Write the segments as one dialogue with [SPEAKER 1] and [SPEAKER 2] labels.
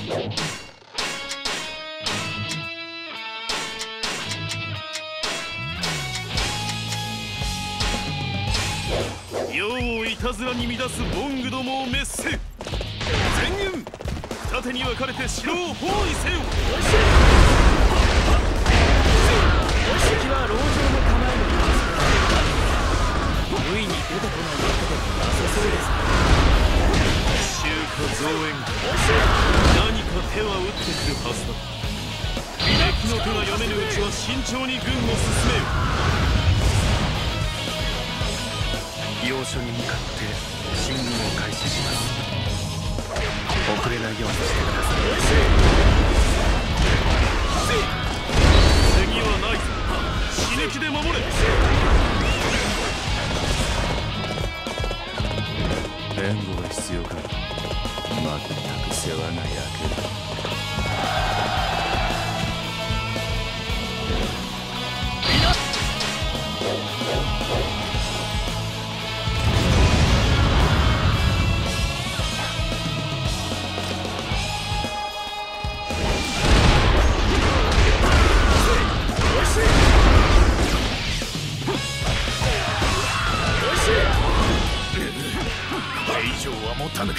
[SPEAKER 1] 世をいたずらに乱すボングどもを滅せ。全軍二手に分かれて城を包囲せよ。
[SPEAKER 2] 敵は籠城の構えのはずだ。無意に出てこないわけでもなさそうです。
[SPEAKER 1] 衆か増援、何か手は打ってくるはずだ。敵の手が読めぬうちは慎重に軍を進めよ。
[SPEAKER 3] 要所に向かって進軍を開始します。遅れないようにしてください。
[SPEAKER 1] 次はないぞ。死ぬ気で守れ。
[SPEAKER 3] 援護が必要か。まったく世話が焼ける。
[SPEAKER 1] 以上は持たぬか。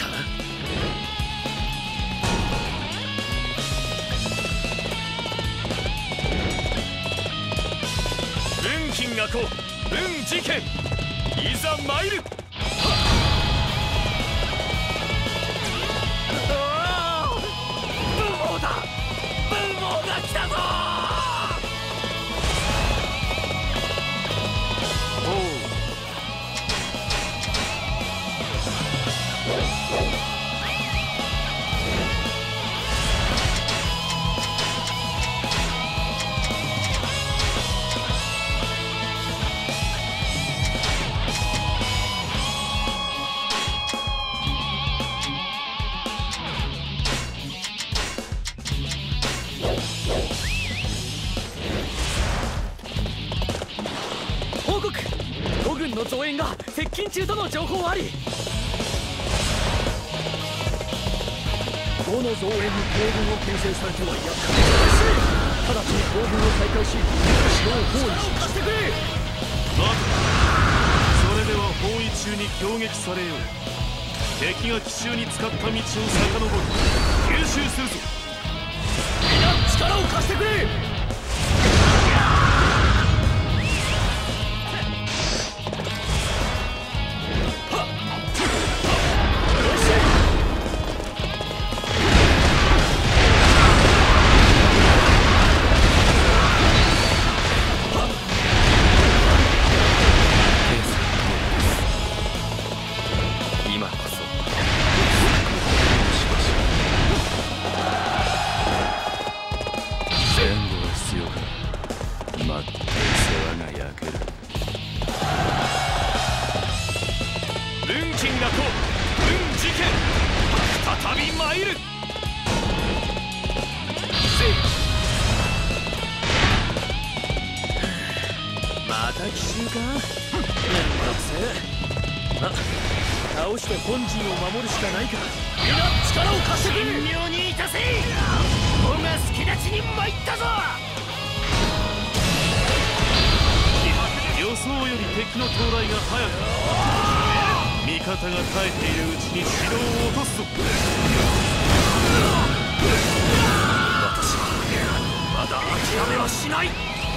[SPEAKER 1] 文金がこう文事件いざ参る。
[SPEAKER 2] 文王だ。文王が来たぞ。報告。五軍の増援が接近中との情報あり。5の増援に東軍を牽制されては厄介。直ちに東軍を再開し城を包囲し貸してくれ。
[SPEAKER 1] 待て。それでは包囲中に攻撃されよう。敵が奇襲に使った道を遡り吸収するぞ。
[SPEAKER 2] 皆力を貸してくれ。 また奇襲か。めんどくせえ。ま、倒して本陣を守るしかないか。皆力を貸してくれ。神妙にいたせ。我が助太刀に参ったぞ。
[SPEAKER 1] 予想より敵の到来が早く、味方が耐えているうちに城を落とすぞ。
[SPEAKER 2] 私はまだ諦めはしない。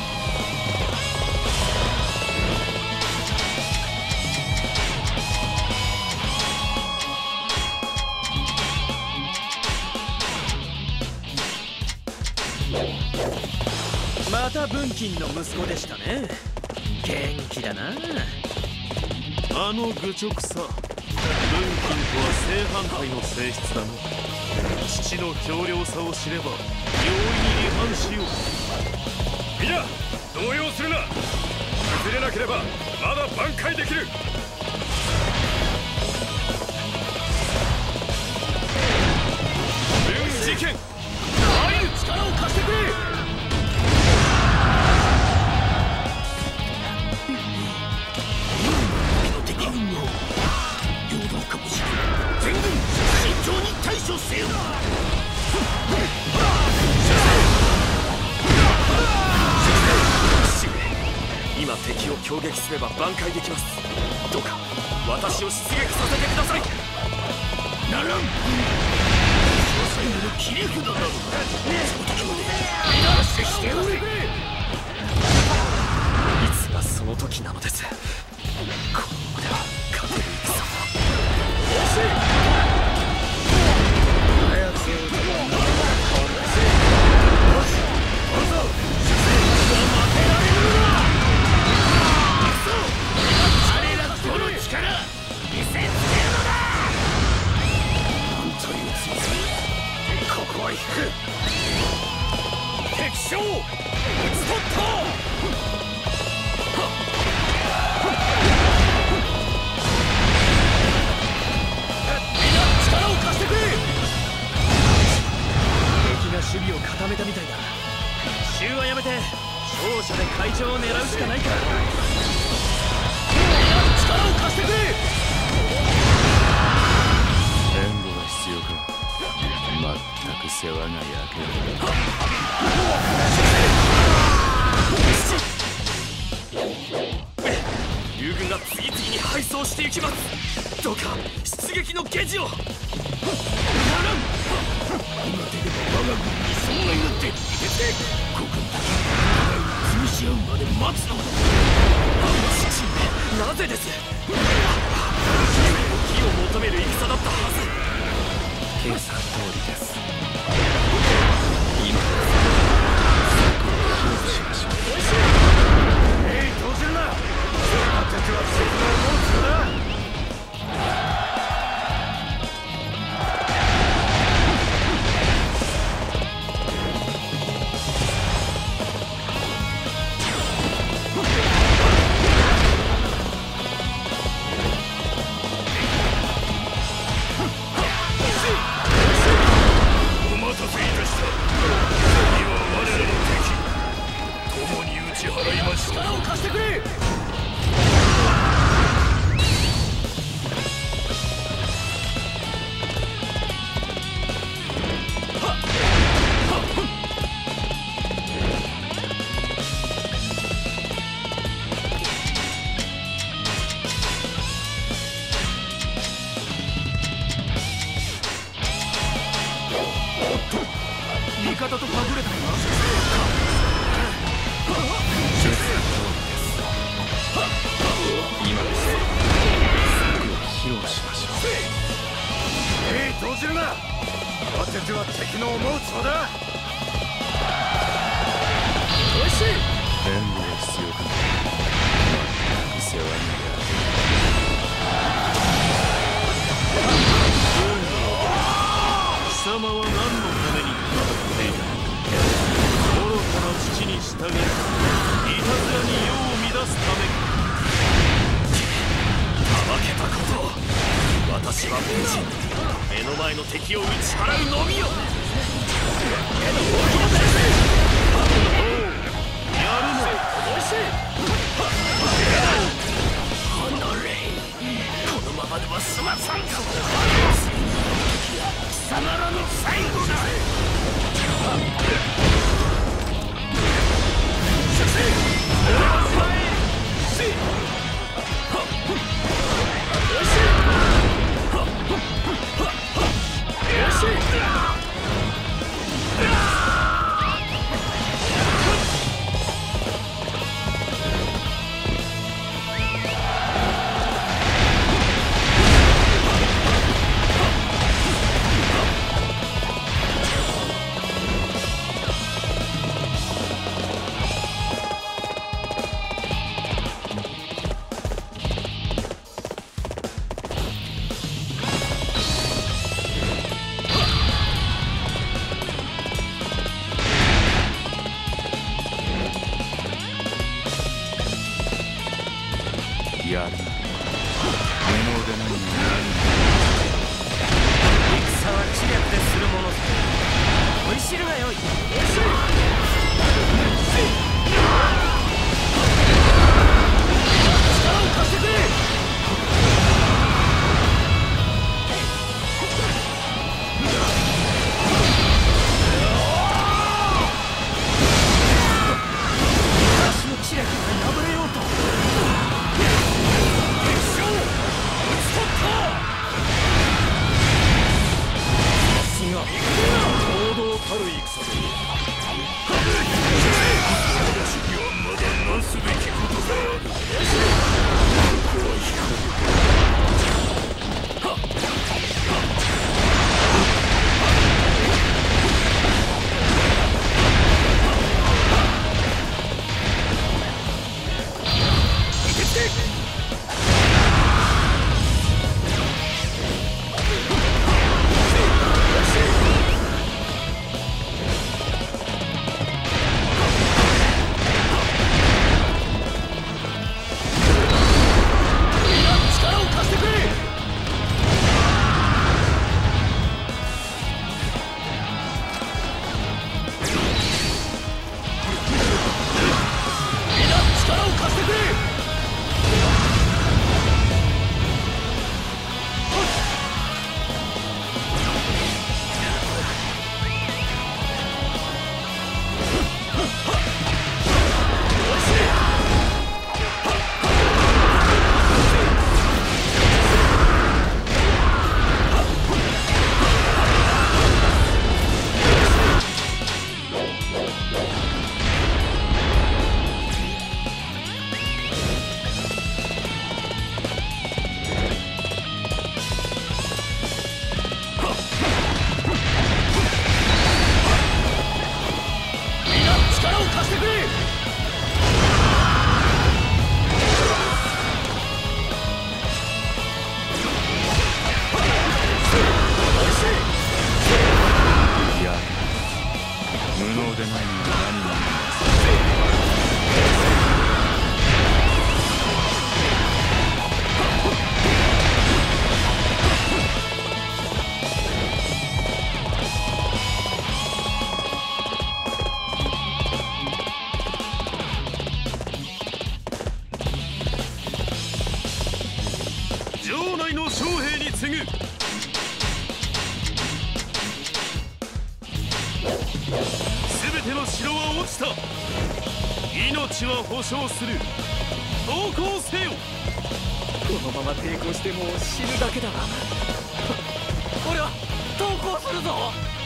[SPEAKER 2] また文金の息子でしたね。元気だな。
[SPEAKER 1] あの愚直さ、文金とは正反対の性質だな。父の強量さを知れば容易に離反しよう。皆動揺するな。崩れなければまだ挽回できる。文事件入る。
[SPEAKER 2] 力を貸してくれ。
[SPEAKER 1] 全軍慎重に対処せよ。
[SPEAKER 2] 今敵を攻撃すれば挽回できます。どうか私を出撃させてください。ならん。最後の切り札なのだ。その時まで出してきておれ。いつがその時なのです。このままでは勝てる戦は。惜しい。早くせよ。よし、どうぞ。負けられるのだ。彼らとの力見せつけるのだ。なんというつもり。ここは引く。敵将討ち取った。みんな力を貸してくれ。敵が守備を固めたみたいだ。奇襲はやめて勝者で会場を狙うしかないか。力を貸してくれ。
[SPEAKER 1] 援護が必要か。全く世話が焼ける。
[SPEAKER 2] 友軍が次々に敗走していきます。どうか出撃の下地を。ならん。今出れば我が軍に損害が出て五軍だけ潰し合うまで待つのだ。父上、なぜです。義を求める戦だったはず。
[SPEAKER 3] 計算通りです。今です。策を披露しましょう。
[SPEAKER 2] 投じるな。敵は敵のモンスターだ。お待たせいたした。次は我らの敵。共に打ち払いましょう。力を貸してくれ。味方とはぐれたのか。
[SPEAKER 3] 今です。策を披露しましょう。
[SPEAKER 2] 投じるな。当てては敵の思うつぼだ。おいしい。
[SPEAKER 1] 援護が必要か。全く世話が焼ける。貴様は何のために戦っている。愚かな父に従い、いたずらに世を乱すためか。
[SPEAKER 2] たわけたことを。私は無事目の前の敵を打ち払うのみよ。
[SPEAKER 1] やるの。
[SPEAKER 2] おいしい。この霊、このままでは済まさんぞ。貴様らの最後だ。
[SPEAKER 1] やるな。無能でないのに
[SPEAKER 2] 戦は知略でするものだ。追い知るがよい。力を貸してくれ。
[SPEAKER 3] 前には何になります。
[SPEAKER 1] 城内の将兵に次ぐ。全ての城は落ちた。命は保証する。投降せよ。
[SPEAKER 2] このまま抵抗しても死ぬだけだ。俺は投降するぞ。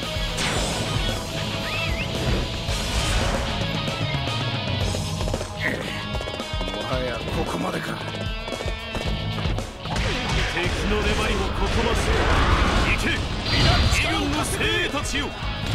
[SPEAKER 3] もはやここまでか。
[SPEAKER 1] 敵の粘りもここまで。行け義軍の精鋭たちよ。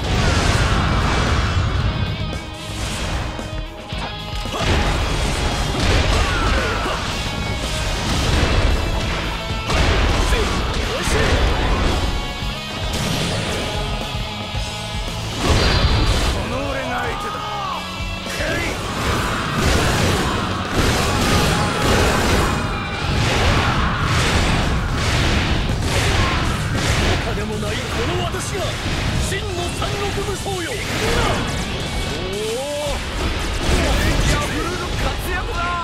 [SPEAKER 2] でもないこの私が真の三国武将よ。おお、敵あふれる活躍だ。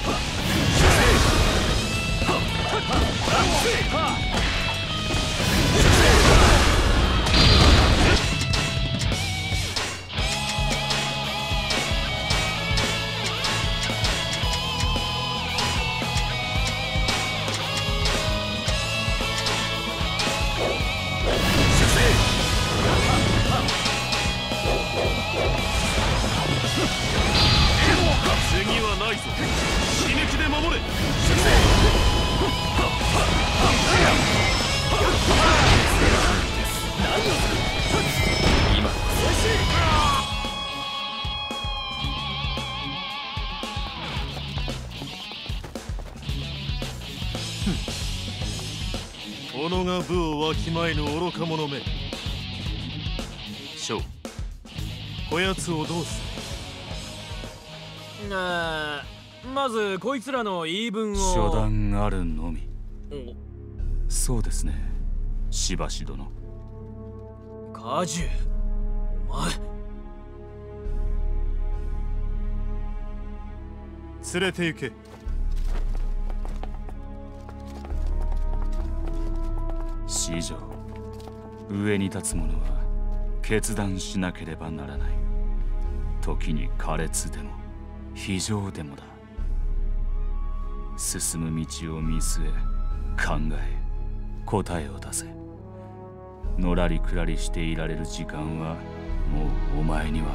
[SPEAKER 1] 次はないぞ。死ぬ気で守れ。己が武をわきまえぬ愚か者め。将、こやつをどうする。
[SPEAKER 2] まずこいつらの言い分を。
[SPEAKER 3] 初段あるのみ。そうですね、しばし殿。
[SPEAKER 2] 果樹、お前
[SPEAKER 1] 連れて行け。
[SPEAKER 3] 師匠、上に立つ者は決断しなければならない。時に苛烈でも非情でもだ。進む道を見据え、考え、答えを出せ。のらりくらりしていられる時間はもうお前にはない。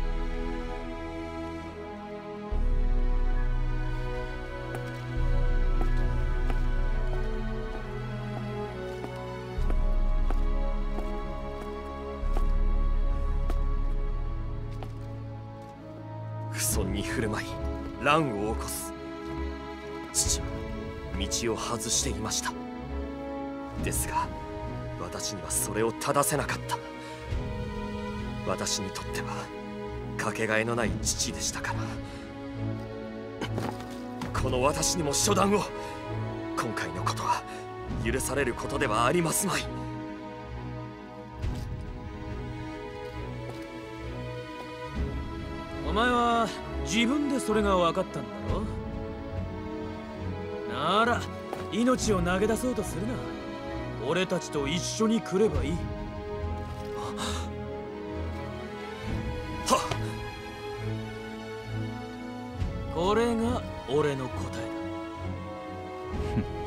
[SPEAKER 2] 不遜に振る舞い乱を起こす。父は道を外していました。ですが私にはそれを正せなかった。私にとってはかけがえのない父でしたから。この私にも初段を。今回のことは許されることではありますまい。お前は自分でそれが分かったんだろ。なら命を投げ出そうとするな。俺たちと一緒に来ればいい。はっ。これが俺の答えだ。